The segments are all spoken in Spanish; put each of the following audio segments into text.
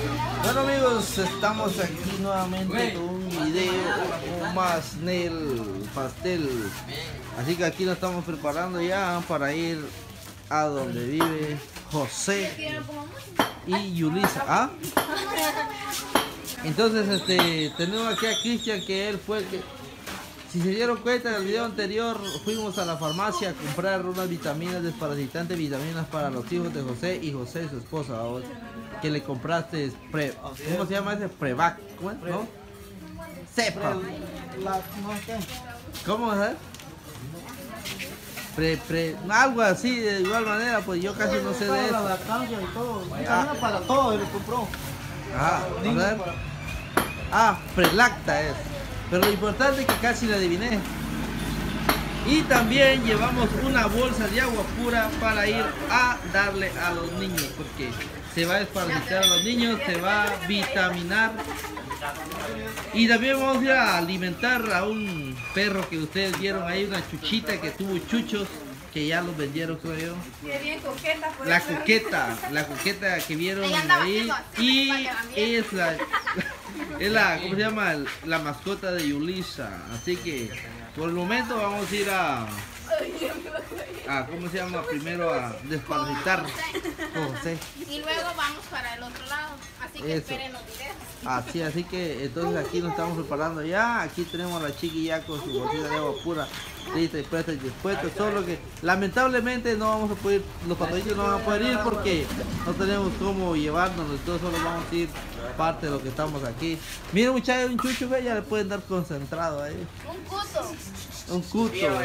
Bueno amigos, estamos aquí nuevamente con un video más del pastel. Así que aquí nos estamos preparando ya para ir a donde vive José y Yulisa. ¿Ah? Entonces tenemos aquí a Cristian, que él fue el que, si se dieron cuenta en el video anterior, fuimos a la farmacia a comprar unas vitaminas desparasitantes, vitaminas para los hijos de José y José y su esposa, que le compraste ¿cómo se llama ese? Prevac, ¿cómo es? ¿No? Sepa. ¿Cómo es? Algo así, de igual manera, pues yo casi no sé de eso. La lactancia y todo, vitamina para todo, él compró. Ah, a ver. Ah, Prelacta es. Pero lo importante es que casi la adiviné. Y también llevamos una bolsa de agua pura para ir a darle a los niños, porque se va a desparasitar a los niños, se va a vitaminar. Y también vamos a ir a alimentar a un perro que ustedes vieron ahí, una chuchita que tuvo chuchos, que ya los vendieron, creo yo. La coqueta que vieron ahí. Y es la, ¿cómo se llama? La mascota de Yulisa. Así que por el momento vamos a ir a ¿cómo se llama? Primero a desparasitar José. Y luego vamos para el otro lado. Así que esperen los videos. Así que entonces aquí nos estamos preparando ya. Aquí tenemos a la chiquilla con su botella de agua pura lista y dispuesta. Solo que lamentablemente no vamos a poder, los papelitos no van a poder ir porque no tenemos cómo llevarnos. Entonces solo vamos a ir parte de lo que estamos aquí. Miren muchachos, un chucho que ya le pueden dar concentrado ahí. Un cuto. Un cuto.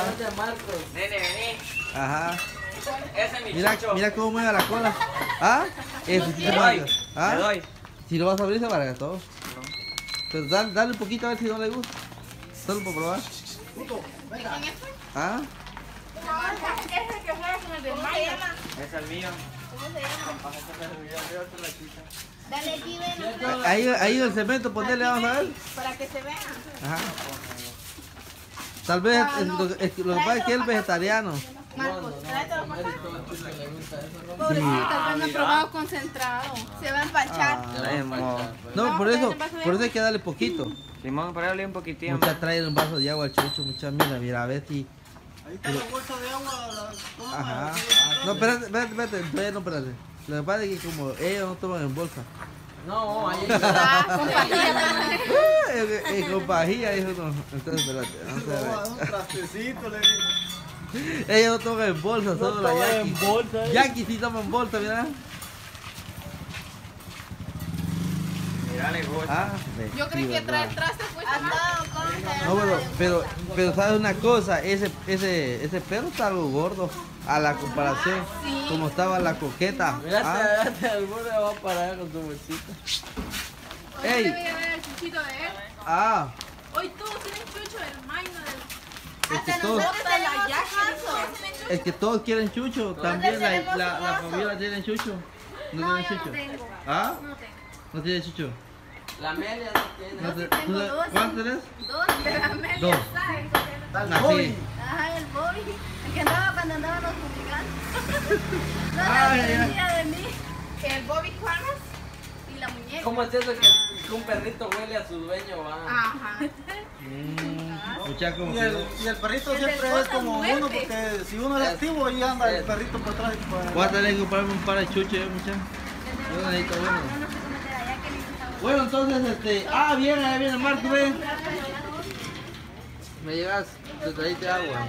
Ajá. Mira cómo mueve la cola. ¿Ah? ¿Ah? Si lo vas a abrir se para todo. Pero dale un poquito a ver si no le gusta. Solo para probar. ¿Ah? Es el mío. ¿Cómo se llama? Dale aquí, ven. Ahí en el cemento, ponerle, vamos a ver. Para que se vea. Ajá. Tal vez lo que pasa es que él es vegetariano. Marcos, tráetelo para acá. Pobrecito, tal vez no ha probado concentrado. Se va a empachar. No, por eso hay que darle poquito. Simón, por ahí un poquitín. Mucha, trae un vaso de agua al chucho, mucha, mira, a ver si. Ahí está la bolsa de agua. Ajá. No, espérate, no, espérate. Lo que pasa es que como ellos no toman en bolsa. No, ahí Con pajilla. Con pajilla, eso no. Entonces, espérate. Vamos a ver. Un trastecito, le Ellos no toman en bolsa, solo la Jackie. Jackie sí toma en bolsa, mira. Dale, Yo creí que traer traste pues no, pero sabes una cosa, ese perro está algo gordo a la comparación como estaba la coqueta. Mírate, el burro va a parar con tu bolsita. Ey. Debe ver el chuchito de él. Hoy tú tienes chucho, el maino del. Es que todos quieren chucho, también la Fabiola tiene chucho. ¿No tiene chucho? ¿Ah? No tengo. ¿No tiene chucho? La Amelia no tiene. ¿Cuántos tenés? Dos. De la Amelia. Dos. Así. Ajá, el Bobby. El que andaba cuando andaban los publicanos. No la de mí. El Bobby Juanas y la muñeca. ¿Cómo es eso que un perrito huele a su dueño? Ajá. Y el perrito siempre es como uno, porque si uno es activo, ahí anda el perrito por atrás. Voy a tener que comprarme un par de chuchos, muchachos. Yo necesito uno. Bueno, entonces, bien, ahí viene Marco, ven. Me llegas, te trajiste agua.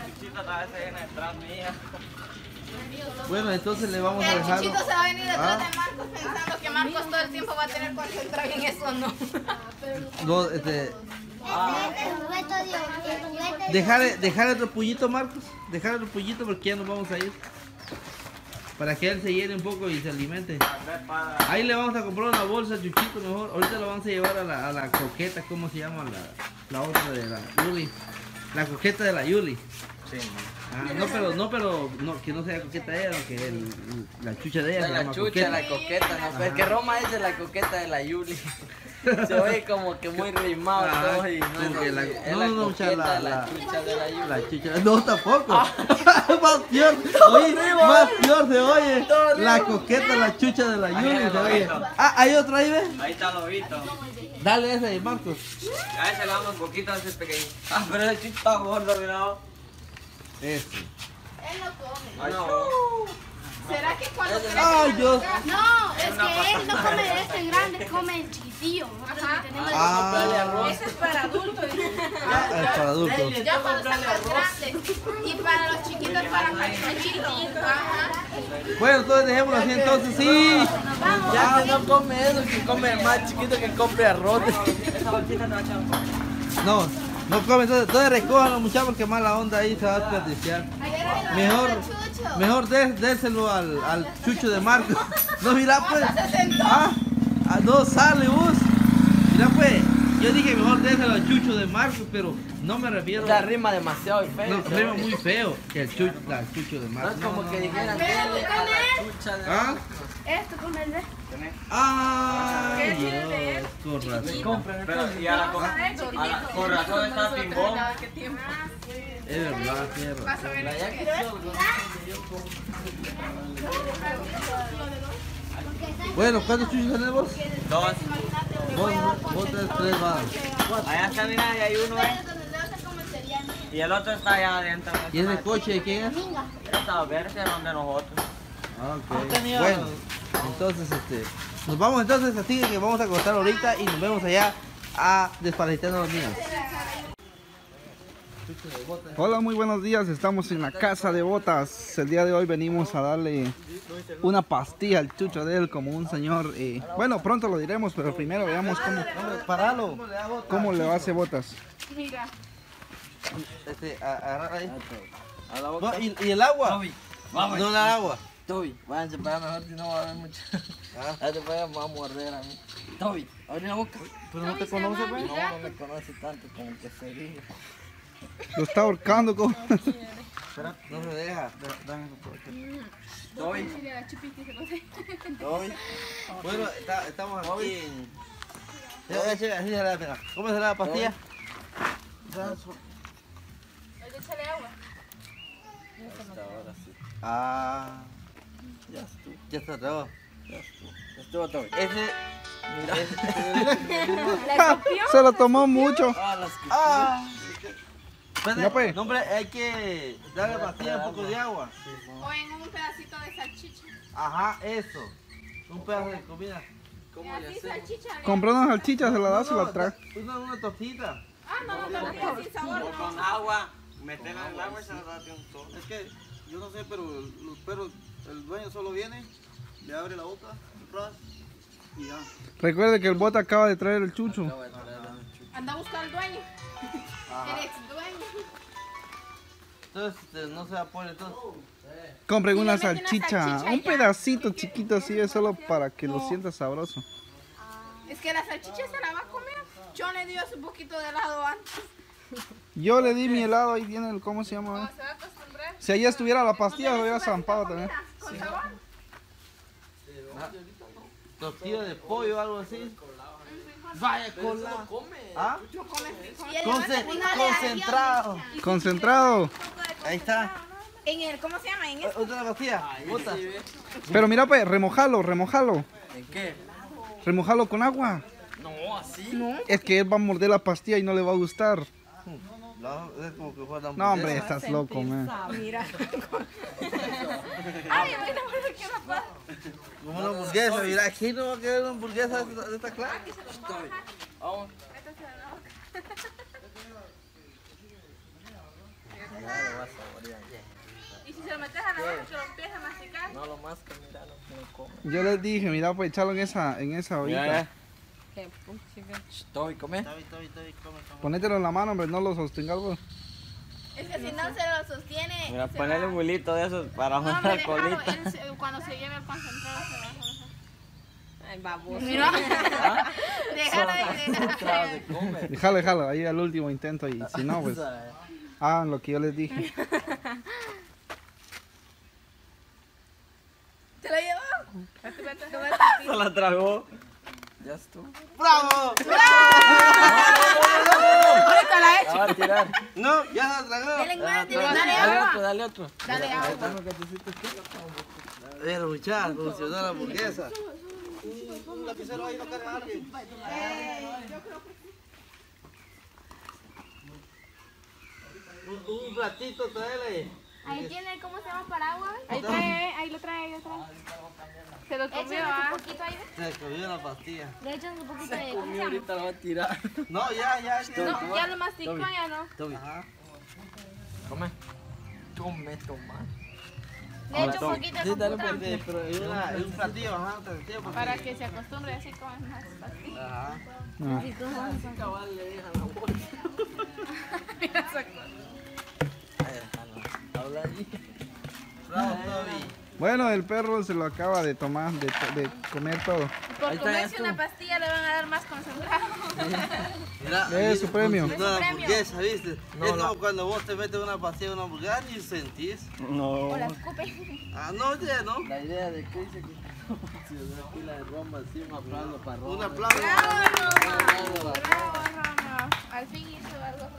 Bueno, entonces le vamos a dejar. El chiquito se va a venir detrás de Marcos pensando que Marcos todo el tiempo va a tener concentrado en eso, no. No, dejar otro puñito, Marcos. Dejar otro puñito porque ya nos vamos a ir. Para que él se llene un poco y se alimente. Ahí le vamos a comprar una bolsa, chuchito mejor. Ahorita lo vamos a llevar a la coqueta, ¿cómo se llama? La otra de la Yuli. La coqueta de la Yuli. Sí, que no sea coqueta de ella, que la chucha de ella. La chucha, coqueta. La coqueta, no, es que Roma es de la coqueta de la Yuli. Se oye como que muy rimado todo y no es como que así. Es no, coqueta, la chucha de la Yuli. La chucha, no tampoco. Más peor, oye, más peor se oye. La coqueta, la chucha de la Yuli se oye. Ah, hay otro ahí, ¿ves? Ahí está el lobito. Dale ese ahí, Marcos. A ese le damos un poquito a ese pequeño. Ah, pero ese chico está gordo, mira. Este. Él no come. Ay, no. ¿Será que cuando Ay, Dios. No, es que él no come de este grande, come el chiquitillo. Ajá. Ah, Ese es para adultos. es para adultos. Ya para los más grandes. Y para los chiquitos, para cachitos. Ajá. Bueno, entonces dejémoslo así entonces, sí. Nos vamos. Ya que no come eso, que come el más chiquito que compre arroz. Esa bolsita te va a echar un poco. No come, entonces recójanlo muchachos porque mala onda ahí se va a desperdiciar. Mejor déselo al chucho de Marco. No, mira pues. No sale vos. Mira pues, yo dije mejor déselo al chucho de Marco, pero no me refiero. O sea, rima demasiado feo. No, rima muy feo que el chucho de No Marco. es como que dijeran Pero dele a la chucha de ¿Ah? Esto come el de. Ay, ¿Qué Dios, con razón. compren. Pero y a la con razón está pimbón. Es verdad, tierra. Vas a ver. La ya que Bueno, ¿cuántos chuchos tenés vos? dos. Vos tenés 3 más. Allá está, mira, y hay uno, y el otro está allá adentro. ¿Y ese coche de quién es? Está verde donde nosotros. Ah, ok. Bueno, entonces nos vamos entonces, así que vamos a cortar ahorita y nos vemos allá a Desparasitando a los niños. Hola, muy buenos días, estamos en la casa de botas. El día de hoy venimos a darle una pastilla al chucho de él como un señor. Bueno, pronto lo diremos, pero primero veamos cómo le hace botas. Mira. Agarra ahí. A la boca. No, ¿y el agua? Toby, vamos. No la agua. Toby, váyanse para mejor si no va a haber mucho. Ya te voy a morder a mí. Toby, abre la boca. Pero no te conoce, pues. No, no me conoce tanto como que se ríe. Lo está ahorcando como... No se deja. Toby, Toby. Bueno, estamos aquí en... ¿Cómo será la pastilla? Échale agua. Ahora sí. Ah, Ya estuvo. ya está todo. Estuvo Toby. Ese... Se lo tomó mucho. Ah, las que... Ah. Ya pues. No, hombre, hay que darle a la pastilla un poco de agua. O en un pedacito de salchicha. Ajá, eso. Un pedazo de comida. ¿Cómo le Así hacemos? salchicha. Compró una salchicha, se la da, se la trae. Una tortita. No, sin sabor. Como con agua. Meterla en el agua y se la da de un toque. Es que yo no sé, pero los perros, el dueño solo viene, le abre la boca, ras, y ya. Recuerde que el bota acaba de traer el chucho. Anda a buscar al dueño. El ex dueño. Entonces, no se apure todo. Compren Y una le meten una salchicha, salchicha un ya. pedacito chiquito así, es solo para que lo sienta sabroso. Es que la salchicha se la va a comer. Yo le dio su poquito de helado antes. Yo le di mi helado, ahí tiene el, ¿cómo se llama? ¿Cómo se va a acostumbrar? Si ahí estuviera la pastilla, lo hubiera zampado también. Con sabor. Tortilla de pollo o algo así. Vaya cola. ¿Ah? Y él le manda frijoles, Concentrado. Concentrado. Ahí está. En el, ¿cómo se llama? En el. Otra pastilla. Bota. Pero mira pues, remojalo. ¿En qué? Remojalo con agua. No, así. Es que él va a morder la pastilla y no le va a gustar. No, es como que fuera No, hombre, estás loco, man. Mira. Ay, bueno, ¿qué me pasa? Como una hamburguesa. Mira, aquí no va a quedar una hamburguesa de esta clase. Vamos. Y si se lo metes a la boca, que lo empieza a masticar. No lo más que mira, no me come. Yo les dije, mira, pues echarlo en esa ollita. Toby, come. Ponételo en la mano, hombre, no lo sostengas, algo. Es que si no se lo sostiene. Mira, se ponele va- un bulito de esos para No, una hombre, déjalo, colita. cuando se lleve el concentrado se va a conocer. Ay, baboso. Mira. ¿Ah? Déjalo ahí, Traba de déjalo. comer. Déjalo, ahí al último intento y si no, pues hagan lo que yo les dije. ¿Se lo llevó? Se la tragó. Ya estuvo. ¡Bravo! Ahorita la he hecho. Va a tirar. No, ya se tragó. Dale, muérdete, Dale dale agua. agua. Dale otro. Dale agua. Mira, muchachos, funcionó la hamburguesa. Un lapicero ahí no carga a alguien. Un ratito, tráele. Ahí tiene, ¿cómo se llama? Paraguas. Ahí lo trae. Se lo comió, Échale un poquito ahí. Se comió la pastilla. Le echas un poquito de... Comió, ahorita lo va a tirar. No, ya. No, ya lo masticó, ya no. Ajá. Come. Tome. Le echo un poquito de Sí, dale un computadora. poquito. Pero es un platillo, ajá, un platillo. porque- Para que se acostumbre así comen más pastillas. Ajá. Ah. Cabal le dejan la bolsa. Mira esa cosa. Ahí déjalo. Habla allí. Bravo, Toby. Bueno, el perro se lo acaba de tomar, de comer todo. Por Ahí está, comerse ya una estuvo. pastilla le van a dar más concentrado. Mira, Es su premio. funcionó la Es su premio. hamburguesa, ¿viste? No, es la- como cuando vos te metes una pastilla en una hamburguesa y sentís. O la escupe. Ah, no, ya, ¿no? La idea de que dice que si os da aquí la de Roma, sí, un aplauso para Roma. Un aplauso. Bravo, Roma. Al fin hizo algo.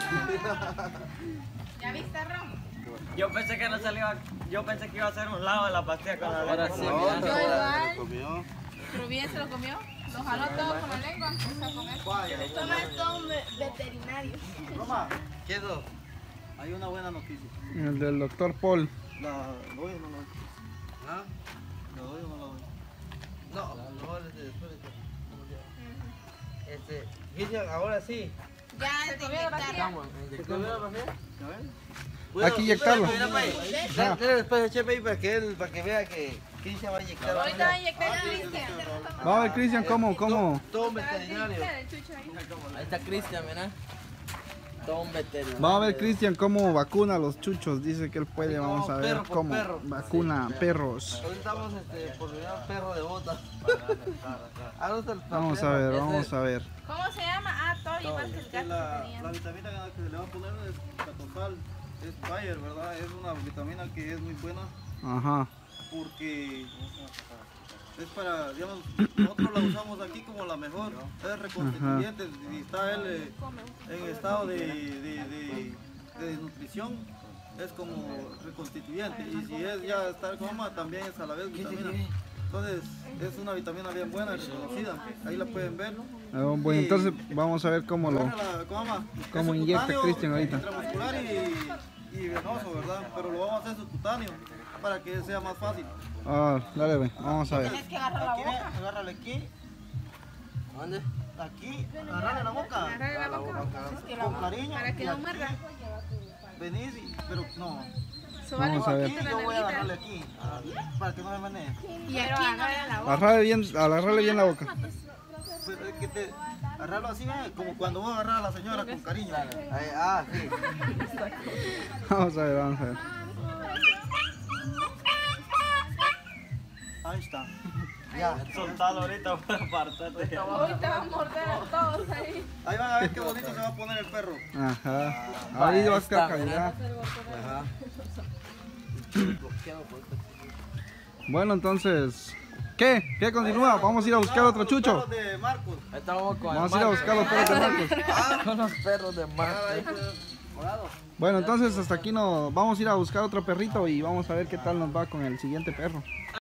¿Ya viste, Roma? Yo pensé que no salía, yo pensé que iba a ser un lado de la pastilla con la Ahora lengua. sí, No, mira. pero igual. lo comió. Pero bien se lo comió. Lo jaló todo con la lengua. Empezó a comer. Toma esto un veterinario. Roma, ¿Qué es eso? hay una buena noticia. El del doctor Paul. ¿La doy o no la doy? ¿Ah? ¿La doy o no la doy? No, no, después. Cristian, ahora sí. Ya se comió la pastilla. ¿Se comió la pastilla? Hay que inyectarlo. Dale después a Chepe ahí para que vea que Cristian va a inyectar. Ahorita va a inyectar a Cristian. Vamos a ver, Cristian, cómo. Todo un veterinario. El chucho ahí. Ahí está Cristian, mira. Todo un veterinario. Vamos a ver, Cristian, cómo vacuna a los chuchos. Dice que él puede. Como Vamos a ver perro por cómo perro. vacuna perros. Hoy estamos por mirar perro de botas. Vamos a ver, vamos a ver. ¿Cómo se llama? Ah, Toby, igual que el gato que La tenía. vitamina que le va a poner es catofal, es Bayer, ¿verdad? Es una vitamina que es muy buena Ajá. porque es para, digamos, nosotros la usamos aquí como la mejor, es reconstituyente, y está él en estado de desnutrición, es como reconstituyente, y si es ya estar coma también es a la vez vitamina. Entonces es una vitamina bien buena, reconocida, ahí la pueden ver. Bueno, entonces vamos a ver cómo lo. Cómo inyecta Cristian ahorita. Intramuscular y venoso, ¿verdad? Pero lo vamos a hacer subcutáneo para que sea más fácil. Ah, dale, ve, vamos a ver. Tienes que agarrar la Aquí, boca. agárrale aquí, ¿Dónde? aquí, agárrale la boca. Agarrarle la boca. Es que la Con boca. cariño. Para que y no aquí muerda. Venís, pero no. Sobale Vamos a ver. Aquí yo voy a agarrarle aquí, para que no me menee. Y aquí agarra la boca. Agarrarle bien la boca. Pero es que te agarrarlo así, como cuando voy a agarrar a la señora con cariño. Sí. Vamos a ver, vamos a ver. Ahí está. Soltalo ahorita para apartarte. Ahorita va a morder a todos ahí. Ahí van a ver qué bonito se va a poner el perro. Ajá. Ahí va a está, estar calidad. Ajá. Bueno, entonces. ¿Qué? ¿Qué continúa? Vamos a ir a buscar otro chucho. Los de Marcos. Ahí estamos con Vamos a ir a buscar los perros de Marcos. Con los perros de Marcos. Bueno, entonces hasta aquí nos vamos a ir a buscar otro perrito y vamos a ver qué tal nos va con el siguiente perro.